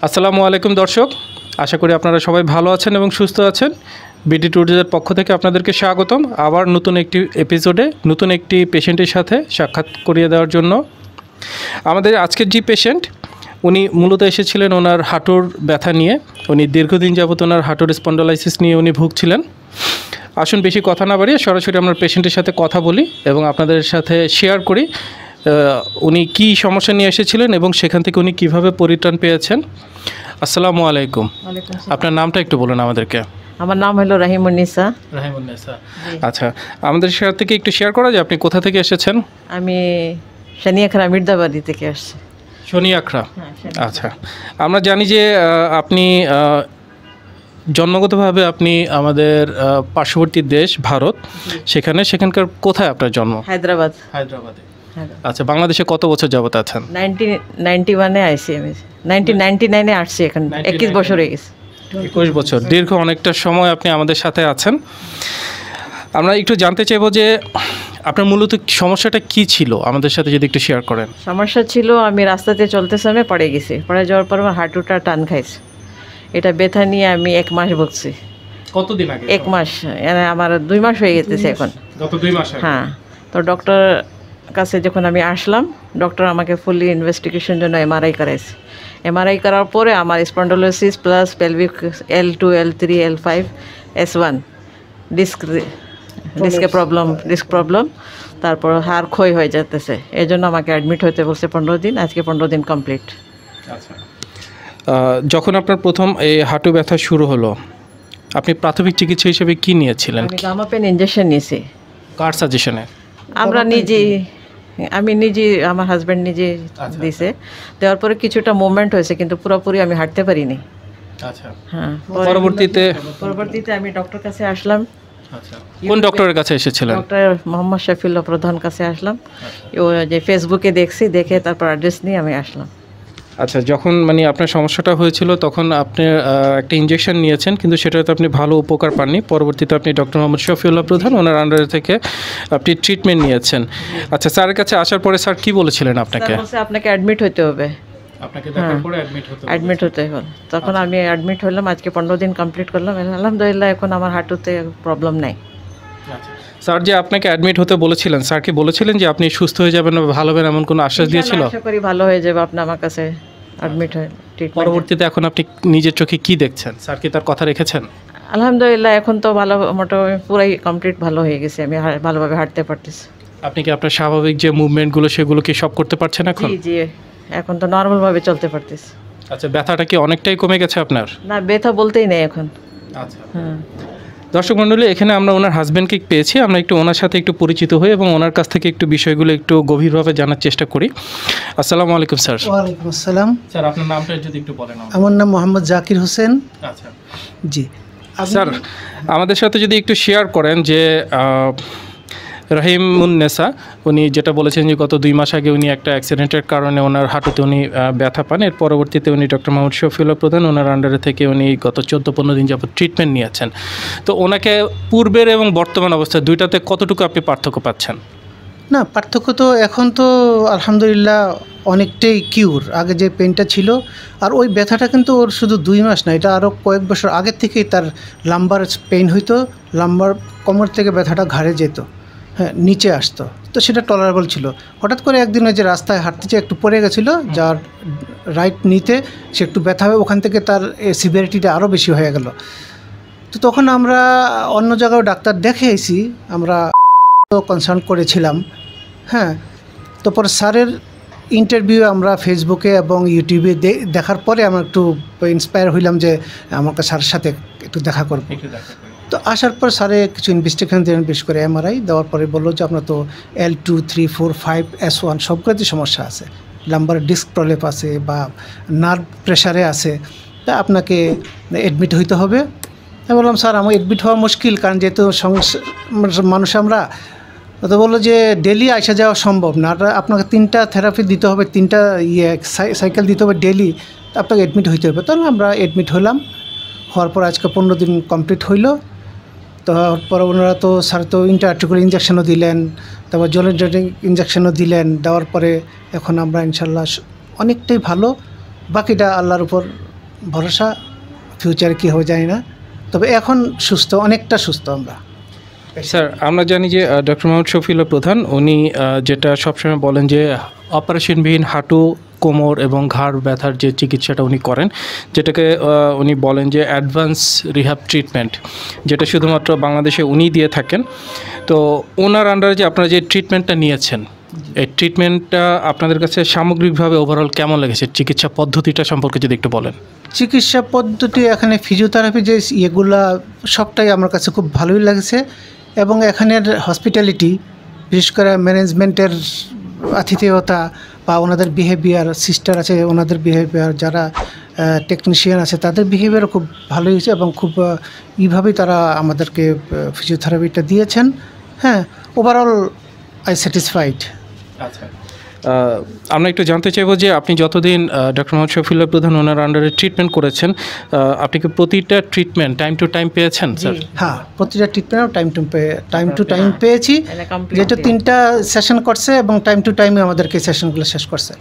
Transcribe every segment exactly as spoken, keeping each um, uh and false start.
আসসালামু আলাইকুম দর্শক, আশা করি আপনারা সবাই ভালো আছেন এবং সুস্থ আছেন। বিডি টুডের পক্ষ থেকে আপনাদেরকে স্বাগতম আবার নতুন একটি এপিসোডে নতুন একটি পেশেন্টের সাথে সাক্ষাৎ করিয়ে দেওয়ার জন্য। আমাদের আজকের যে পেশেন্ট উনি মূলত এসেছিলেন ওনার হাঁটুর ব্যথা নিয়ে। উনি দীর্ঘদিন যাবত ওনার হাঁটুর স্পন্ডোলাইসিস নিয়ে উনি ভুগছিলেন। আসুন বেশি কথা না বাড়িয়ে সরাসরি আমরা পেশেন্টের সাথে কথা বলি এবং আপনাদের সাথে শেয়ার করি উনি কি সমস্যা নিয়ে এসেছিলেন এবং সেখান থেকে উনি কিভাবে পরিত্রাণ পেয়েছেন। আসসালামু আলাইকুম। আপনার নামটা একটু বলুন আমাদেরকে। আমার নাম হলো রাহিমুন্নিসা। রাহিমুন্নিসা, আচ্ছা আমাদের সাথে থেকে একটু শেয়ার করা যায় আপনি কোথা থেকে এসেছেন? আমি শনিয়াখড়া মির্দাবাড়ি থেকে আসছি। শনিয়াখড়া, আচ্ছা। আমরা জানি যে আপনি জন্মগতভাবে আপনি আমাদের পার্শ্ববর্তী দেশ ভারত, সেখানে সেখানকার কোথায় আপনার জন্ম? হায়দ্রাবাদ। হায়দ্রাবাদে, আচ্ছা। বাংলাদেশে কত বছর যাবত আছেন? নাইনটিন নাইনটি ওয়ানে আইসি আমি, নাইনটিন নাইনটি নাইনে আসছি, এখন একুশ বছর হয়ে গেছে। একুশ বছর, দীর্ঘ অনেকটা সময় আপনি আমাদের সাথে আছেন। আমরা একটু জানতে চাইবো যে আপনার মূলত সমস্যাটা কি ছিল, আমাদের সাথে যদি একটু শেয়ার করেন। সমস্যা ছিল, আমি রাস্তাতে চলতে সময় পড়ে গেছি, পড়ে যাওয়ার পর আমার হাঁটুটা টান খাইছে। এটা ব্যথা নিয়ে আমি এক মাস ভুগছি। কতদিন আগে? এক মাস, আমার দুই মাস হয়ে গেছে এখন। গত দুই মাস? হ্যাঁ। তো ডক্টর কাছে যখন আমি আসলাম, ডক্টর আমাকে ফুলি ইনভেস্টিগেশন জন্য এমআরআই করাইছে। এমআরআই করার পরে আমার spondylosis plus pelvic L two L three L five S one disc ডিস্কে প্রবলেম ডিস্ক প্রবলেম তারপর হাড় ক্ষয় হয়ে যেতেছে। এই জন্য আমাকে অ্যাডমিট হতে বলছে পনেরো দিন। আজকে পনেরো দিন কমপ্লিট। আচ্ছা, যখন আপনার প্রথম এই হাঁটু ব্যথা শুরু হলো, আপনি প্রাথমিক চিকিৎসা হিসেবে কি নিয়েছিলেন? আমি গামা পেন ইনজেকশন নিয়েছি। কার সাজেশনে? আমরা নিজেই, আমি নিজে, আমার হাজব্যান্ড নিজে দিছে। দেওয়ার পরে কিছুটা মুভমেন্ট হয়েছে, কিন্তু পুরোপুরি আমি হাঁটতে পারিনি। আচ্ছা, হ্যাঁ। পরবর্তীতে পরবর্তীতে আমি ডক্টর কাছে আসলাম। আচ্ছা, কোন ডক্টরের কাছে এসেছিলেন? ডক্টর মোহাম্মদ শফিউল্লাহ প্রধান কাছে আসলাম। ও যে ফেসবুকে দেখছি, দেখে তারপর অ্যাড্রেস নিয়ে আমি আসলাম। আচ্ছা, যখন মানে আপনার সমস্যাটা হয়েছিল তখন আপনি একটা ইনজেকশন নিয়েছেন, কিন্তু সেটাতে আপনি ভালো উপকার পাননি। পরবর্তীতে আপনি ডক্টর মোহাম্মদ শফিউল্লাহ প্রধান ওনার আন্ডারে থেকে আপনি ট্রিটমেন্ট নিয়েছেন। আচ্ছা, স্যারের কাছে আসার পরে স্যার কি বলেছিলেন আপনাকে? আপনাকে অ্যাডমিট হতে হবে। আপনাকে দেখার পরে অ্যাডমিট হতে হবে? অ্যাডমিট হতে হবে। তখন আমি অ্যাডমিট হলাম। আজকে পনেরো দিন কমপ্লিট করলাম। আলহামদুলিল্লাহ, এখন আমার হাঁটুতে প্রবলেম নাই। আচ্ছা, স্যার যে আপনাকে অ্যাডমিট হতে বলেছিলেন, স্যার কি বলেছিলেন যে আপনি সুস্থ হয়ে যাবেন বা ভালো হবেন, এমন কোনো আশ্বাস দিয়েছিল? আশা করি ভালো হয়ে যাবে। আপনি আমার কাছে অ্যাডমিট হয়ে পরবর্তীতে এখন আপনি নিজের চোখে কি দেখছেন? স্যার কি তার কথা রেখেছেন? আলহামদুলিল্লাহ, এখন তো ভালো, মোটামুটি পুরাই কমপ্লিট ভালো হয়ে গেছে। আমি ভালোভাবে হাঁটতে পারতেছি। আপনি কি আপনার স্বাভাবিক যে মুভমেন্টগুলো সেগুলো কি সব করতে পারছেন এখন? জি জি, এখন তো নর্মালভাবে চলতে পারতেছি। আচ্ছা, ব্যথাটা কি অনেকটাই কমে গেছে আপনার? না, ব্যথা বলতেই নেই এখন। আচ্ছা, হ্যাঁ। দর্শক মণ্ডলী, এখানে আমরা ওনার হাজব্যান্ডকে পেয়েছি। আমরা একটু ওনার সাথে একটু পরিচিত হই এবং ওনার কাছ থেকে একটু বিষয়গুলো একটু গভীরভাবে জানার চেষ্টা করি। আসসালামু আলাইকুম স্যার। ওয়ালাইকুম আসসালাম। স্যার, আপনার নামটা যদি একটু বলেন। আমার নাম মোহাম্মদ জাকির হোসেন। আচ্ছা জি স্যার, আমাদের সাথে যদি একটু শেয়ার করেন যে রাহিমুন্নেসা উনি যেটা বলেছেন যে গত দুই মাস আগে উনি একটা অ্যাক্সিডেন্টের কারণে ওনার হাঁটুতে উনি ব্যথা পান। এর পরবর্তীতে উনি ডক্টর মোহাম্মদ শফিউল্লাহ প্রধান ওনার আন্ডারে থেকে উনি গত চোদ্দো পনেরো দিন যাবত ট্রিটমেন্ট নিয়েছেন। তো ওনাকে পূর্বের এবং বর্তমান অবস্থা দুইটাতে কতটুকু আপনি পার্থক্য পাচ্ছেন? না, পার্থক্য তো এখন তো আলহামদুলিল্লাহ অনেকটাই কিউর। আগে যে পেনটা ছিল, আর ওই ব্যথাটা কিন্তু ওর শুধু দুই মাস না, এটা আরও কয়েক বছর আগের থেকেই তার লাম্বার পেইন হইতো। লাম্বার কোমর থেকে ব্যথাটা ঘাড়ে যেত, হ্যাঁ, নিচে আসতো, তো সেটা টলারেবল ছিল। হঠাৎ করে একদিন ওই যে রাস্তায় হাঁটতে চেয়ে একটু পড়ে গেছিলো, যার রাইট নিতে সে একটু ব্যথা হবে, ওখান থেকে তার সিভিয়ারিটিটা আরও বেশি হয়ে গেল। তো তখন আমরা অন্য জায়গায় ডাক্তার দেখে এসেছি, আমরা কনসার্ন করেছিলাম। হ্যাঁ, তো পরে স্যারের ইন্টারভিউ আমরা ফেসবুকে এবং ইউটিউবে দেখার পরে আমরা একটু ইন্সপায়ার হইলাম যে আমাকে স্যারের সাথে একটু দেখা করব। তো আসার পর স্যারে কিছু ইনভেস্টিগেশন দিলেন, বিশেষ করে এমআরআই দেওয়ার পরে বললো যে আপনার তো L two three four five S one সবগুলোতে সমস্যা আছে, লাম্বার ডিস্ক প্রলেপ আছে বা নার্ভ প্রেশারে আছে, তা আপনাকে অ্যাডমিট হইতে হবে। আমি বললাম স্যার আমার অ্যাডমিট হওয়া মুশকিল, কারণ যেহেতু মানুষ আমরা, তো বললো যে ডেলি আসা যাওয়া সম্ভব না, আপনাকে তিনটা থেরাপি দিতে হবে, তিনটা ইয়ে সাইকেল দিতে হবে ডেলি, আপনাকে অ্যাডমিট হইতে হবে। তাহলে আমরা অ্যাডমিট হলাম। হওয়ার পর আজকে পনেরো দিন কমপ্লিট হইল। তারপর ওনারা তো স্যার তো ইন্টারআর্টিকুলার ইঞ্জেকশনও দিলেন, তারপর জলের ড্রেটিং ইঞ্জেকশনও দিলেন। দেওয়ার পরে এখন আমরা ইনশাল্লাহ অনেকটাই ভালো। বাকিটা আল্লাহর উপর ভরসা, ফিউচারে কী হবে জানি না, তবে এখন সুস্থ, অনেকটা সুস্থ আমরা। স্যার আমরা জানি যে ডক্টর মোহাম্মদ শফিউল্লাহ প্রধান উনি আহ, যেটা সবসময় বলেন যে অপারেশনবিহীন হাঁটু, কোমর এবং ঘাড় ব্যথার যে চিকিৎসাটা উনি করেন, যেটাকে আহ, উনি বলেন যে অ্যাডভান্স রিহ্যাব ট্রিটমেন্ট, যেটা শুধুমাত্র বাংলাদেশে উনিই দিয়ে থাকেন। তো ওনার আন্ডারে যে আপনারা যে ট্রিটমেন্টটা নিয়েছেন, এই ট্রিটমেন্টটা আপনাদের কাছে সামগ্রিকভাবে ওভারঅল কেমন লেগেছে? চিকিৎসা পদ্ধতিটা সম্পর্কে যদি একটু বলেন। চিকিৎসা পদ্ধতি এখানে ফিজিওথেরাপি যে ইয়েগুলা সবটাই আমার কাছে খুব ভালোই লাগছে, এবং এখানের হসপিটালিটি, বিশেষ করে ম্যানেজমেন্টের আতিথেয়তা বা ওনাদের বিহেভিয়ার, সিস্টার আছে ওনাদের বিহেভিয়ার, যারা টেকনিশিয়ান আছে তাদের বিহেভিয়ার খুব ভালোই হয়েছে, এবং খুব আহ, এইভাবেই তারা আমাদেরকে ফিজিওথেরাপিটা দিয়েছেন। হ্যাঁ, ওভারঅল আই স্যাটিসফাইড। আচ্ছা, আমরা একটু জানতে চাইবো যে আপনি যতদিন ডক্টর মোহাম্মদ শফিউল্লাহ প্রধান ওনার আন্ডারে ট্রিটমেন্ট করেছেন, আহ, আপনি কি প্রতিটা ট্রিটমেন্ট টাইম টু টাইম পেয়েছেন স্যার? হ্যাঁ, প্রতিটা treatment time to time to time পেয়েছি, যেহেতু তিনটা সেশন করছে এবং টাইম টু টাইমে আমাদেরকে সেশনগুলো শেষ করছে।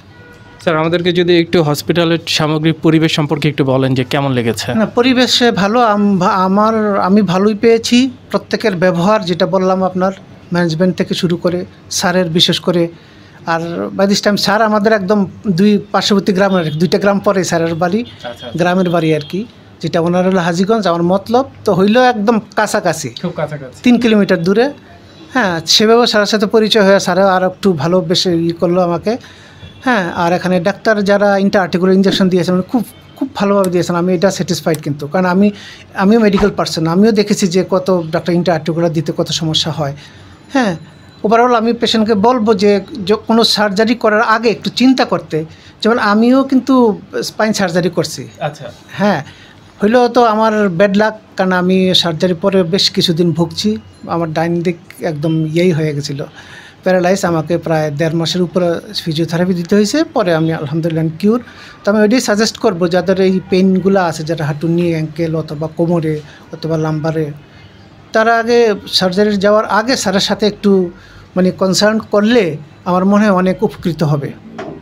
স্যার আমাদেরকে যদি একটু হসপিটালের সামগ্রিক পরিবেশ সম্পর্কে একটু বলেন যে কেমন লেগেছে? না, পরিবেশ ভালো, আম- আমার আমি ভালোই পেয়েছি। প্রত্যেকের ব্যবহার, যেটা বললাম আপনার, ম্যানেজমেন্ট থেকে শুরু করে স্যারের, বিশেষ করে। আর বাই দিস টাইম স্যার আমাদের একদম দুই পার্শ্ববর্তী গ্রামের, দুইটা গ্রাম পরে স্যারের বাড়ি, গ্রামের বাড়ি আর কি, যেটা ওনার হলো হাজীগঞ্জ, আমার মতলব তো হইলো একদম কাছাকাছি, খুব কাছাকাছি, তিন কিলোমিটার দূরে। হ্যাঁ, সেভাবে স্যারের সাথে পরিচয় হয়ে স্যারও আর একটু ভালো বেশি ই করলো আমাকে। হ্যাঁ, আর এখানে ডাক্তার যারা ইন্টার আর্টিকুলার ইঞ্জেকশন দিয়েছেন মানে খুব খুব ভালোভাবে দিয়েছেন, আমি এটা স্যাটিসফাইড কিন্তু, কারণ আমি আমিও মেডিকেল পার্সন, আমিও দেখেছি যে কত ডাক্তার ইন্টার আর্টিকুলার দিতে কত সমস্যা হয়। হ্যাঁ, ওভারঅল আমি পেশেন্টকে বলবো যে য- কোনো সার্জারি করার আগে একটু চিন্তা করতে, যেমন আমিও কিন্তু স্পাইন সার্জারি করছি। আচ্ছা, হ্যাঁ, হইলেও তো আমার ব্যাড লাক, কারণ আমি সার্জারি পরে বেশ কিছুদিন ভুগছি, আমার ডাইন দিক একদম ইয়েই হয়ে গেছিলো, প্যারালাইজ। আমাকে প্রায় দেড় মাসের উপরে ফিজিওথেরাপি দিতে হয়েছে, পরে আমি আলহামদুলিল্লাহ কিউর। তো আমি ওইটাই সাজেস্ট করবো যাদের এই পেইনগুলো আছে, যারা হাঁটু নিয়ে, অ্যাঙ্কেল অথবা কোমরে অথবা লাম্বারে, তারা আগে সার্জারি যাওয়ার আগে স্যারের সাথে একটু মানে কনসার্ন করলে আমার মনে হয় অনেক উপকৃত হবে।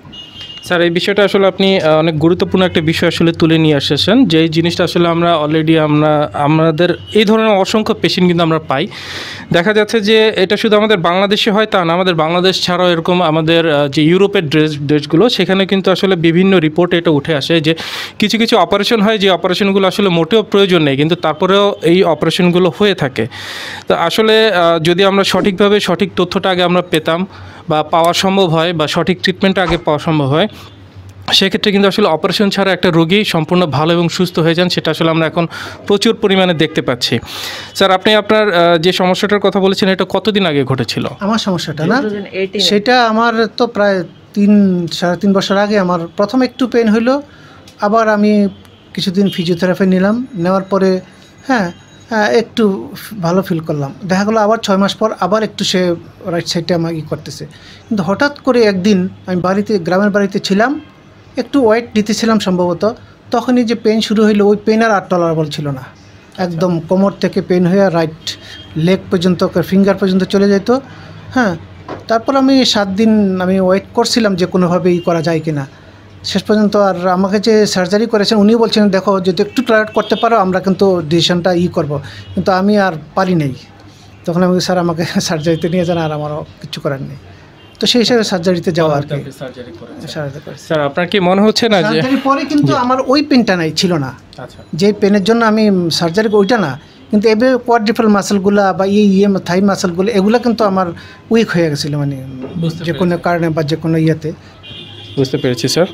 স্যার এই বিষয়টা আসলে আপনি আহ, অনেক গুরুত্বপূর্ণ একটা বিষয় আসলে তুলে নিয়ে এসেছেন, যে এই জিনিসটা আসলে আমরা অলরেডি আমরা আমাদের এই ধরনের অসংখ্য পেশেন্ট কিন্তু আমরা পাই। দেখা যাচ্ছে যে এটা শুধু আমাদের বাংলাদেশে হয় তা না, আমাদের বাংলাদেশ ছাড়াও এরকম আমাদের আহ, যে ইউরোপের দেশ দেশগুলো, সেখানে কিন্তু আসলে বিভিন্ন রিপোর্টে এটা উঠে আসে যে কিছু কিছু অপারেশন হয়, যে অপারেশনগুলো আসলে মোটেও প্রয়োজন নেই, কিন্তু তারপরেও এই অপারেশনগুলো হয়ে থাকে। তো আসলে আহ, যদি আমরা সঠিকভাবে সঠিক তথ্যটা আগে আমরা পেতাম বা পাওয়া সম্ভব হয়, বা সঠিক ট্রিটমেন্টটা আগে পাওয়া সম্ভব হয়, সেক্ষেত্রে কিন্তু আসলে অপারেশন ছাড়া একটা রোগী সম্পূর্ণ ভালো এবং সুস্থ হয়ে যান, সেটা আসলে আমরা এখন প্রচুর পরিমাণে দেখতে পাচ্ছি। স্যার আপনি আপনার আহ, যে সমস্যাটার কথা বলেছেন, এটা কতদিন আগে ঘটেছিল? আমার সমস্যাটা না, টু থাউজেন্ড এইটিন সেটা আমার তো প্রায় তিন সাড়ে তিন বছর আগে আমার প্রথম একটু পেন হইলো, আবার আমি কিছুদিন ফিজিওথেরাপি নিলাম, নেওয়ার পরে হ্যাঁ হ্যাঁ, একটু ভালো ফিল করলাম। দেখা গেলো আবার ছয় মাস পর আবার একটু সে রাইট সাইডে আমার ই করতেছে, কিন্তু হঠাৎ করে একদিন আমি বাড়িতে, গ্রামের বাড়িতে ছিলাম, একটু ওয়েট দিতেছিলাম সম্ভবত, তখনই যে পেন শুরু হইলো, ওই পেন আর আর টলারেবল ছিল না, একদম কোমর থেকে পেন হয়ে রাইট লেগ পর্যন্ত, ফিঙ্গার পর্যন্ত চলে যেত। হ্যাঁ, তারপর আমি সাত দিন আমি ওয়েট করছিলাম যে কোনোভাবে ই করা যায় কি না। শেষ পর্যন্ত আর আমাকে যে সার্জারি করেছেন উনিও বলছেন, দেখো যদি একটু টলারেট করতে পারো আমরা কিন্তু ডিসিশনটা ই করব, কিন্তু আমি আর পারি নাই। তখন আমি, স্যার আমাকে সার্জারিতে নিয়ে যান, আর আমারও কিছু করার নেই। তো সেই হিসাবে সার্জারিতে যাওয়া আর কি। সার্জারি করেছি। স্যার আপনার কি মনে হচ্ছে না যে সার্জারি পরে কিন্তু আমার ওই পেনটা নাই, ছিল না, আচ্ছা যে পেনের জন্য আমি সার্জারি, ওইটা না, কিন্তু এবার কোয়াড্রিফাল মাসেলগুলো বা এই ইয়ে থাই মাসেলগুলো, এগুলো কিন্তু আমার উইক হয়ে গেছিলো, মানে বুঝতে যে কোনো কারণে বা যে কোনো ইয়েতে। বুঝতে পেরেছি স্যার।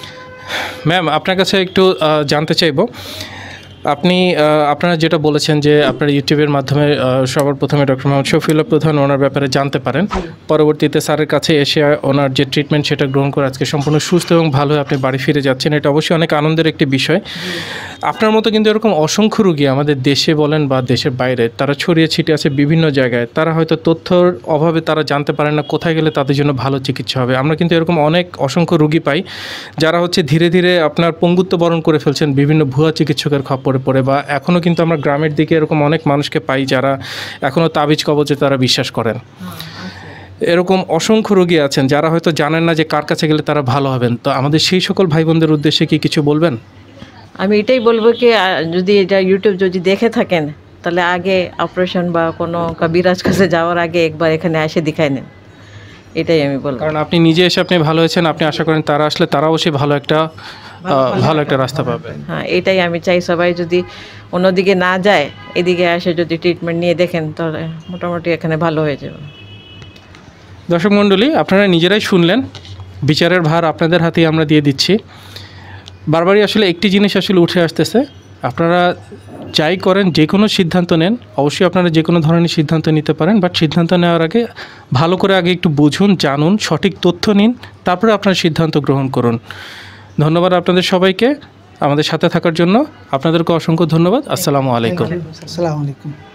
ম্যাম আপনার কাছে একটু আহ, জানতে চাইবো, আপনি আহ, আপনারা যেটা বলেছেন যে আপনার ইউটিউবের মাধ্যমে আহ, সবার প্রথমে ডক্টর মোহাম্মদ শফিউল্লাহ প্রধান ওনার ব্যাপারে জানতে পারেন, পরবর্তীতে স্যারের কাছে এসে ওনার যে ট্রিটমেন্ট সেটা গ্রহণ করে আজকে সম্পূর্ণ সুস্থ এবং ভালো হয়ে আপনি বাড়ি ফিরে যাচ্ছেন, এটা অবশ্যই অনেক আনন্দের একটি বিষয়। আপনার মতো কিন্তু এরকম অসংখ্য রোগী আমাদের দেশে বলেন বা দেশের বাইরে, তারা ছড়িয়ে ছিটিয়ে আছে বিভিন্ন জায়গায়, তারা হয়তো তথ্যর অভাবে তারা জানতে পারেন না কোথায় গেলে তাদের জন্য ভালো চিকিৎসা হবে। আমরা কিন্তু এরকম অনেক অসংখ্য রোগী পাই যারা হচ্ছে ধীরে ধীরে আপনার পঙ্গুত্ব বরণ করে ফেলছেন বিভিন্ন ভুয়া চিকিৎসকের খপ্পরে পড়ে, বা এখনও কিন্তু আমরা গ্রামের দিকে এরকম অনেক মানুষকে পাই যারা এখনও তাবিজ কবজে তারা বিশ্বাস করেন। এরকম অসংখ্য রোগী আছেন যারা হয়তো জানেন না যে কার কাছে গেলে তারা ভালো হবেন। তো আমাদের সেই সকল ভাই বোনদের উদ্দেশ্যে কি কিছু বলবেন? আমি এটাই বলবো কি আহ, যদি এটা ইউটিউব যদি দেখে থাকেন তাহলে আগে অপারেশন বা কোনো কবিরাজ কাছে যাওয়ার আগে একবার এখানে এসে দেখাই নেন, এটাই আমি বলবো। কারণ আপনি নিজে এসে আপনি ভালো হয়েছেন, আপনি আশা করেন তারা আসলে তারা অবশ্যই ভালো একটা আহ, ভালো একটা রাস্তা পাবে। হ্যাঁ, এটাই আমি চাই সবাই যদি অন্যদিকে না যায় এদিকে এসে যদি ট্রিটমেন্ট নিয়ে দেখেন তাহলে মোটামুটি এখানে ভালো হয়ে যাবে। দর্শক মণ্ডলী, আপনারা নিজেরাই শুনলেন, বিচারের ভার আপনাদের হাতেই আমরা দিয়ে দিচ্ছি। বারবারই আসলে একটি জিনিস আসলে উঠে আসতেছে, আপনারা যাই করেন, যে কোনো সিদ্ধান্ত নেন, অবশ্যই আপনারা যে কোনো ধরনের সিদ্ধান্ত নিতে পারেন, বাট সিদ্ধান্ত নেওয়ার আগে ভালো করে আগে একটু বুঝুন, জানুন, সঠিক তথ্য নিন, তারপরে আপনার সিদ্ধান্ত গ্রহণ করুন। ধন্যবাদ আপনাদের সবাইকে আমাদের সাথে থাকার জন্য। আপনাদেরকে অসংখ্য ধন্যবাদ। আসসালামু আলাইকুম। আসসালামু আলাইকুম।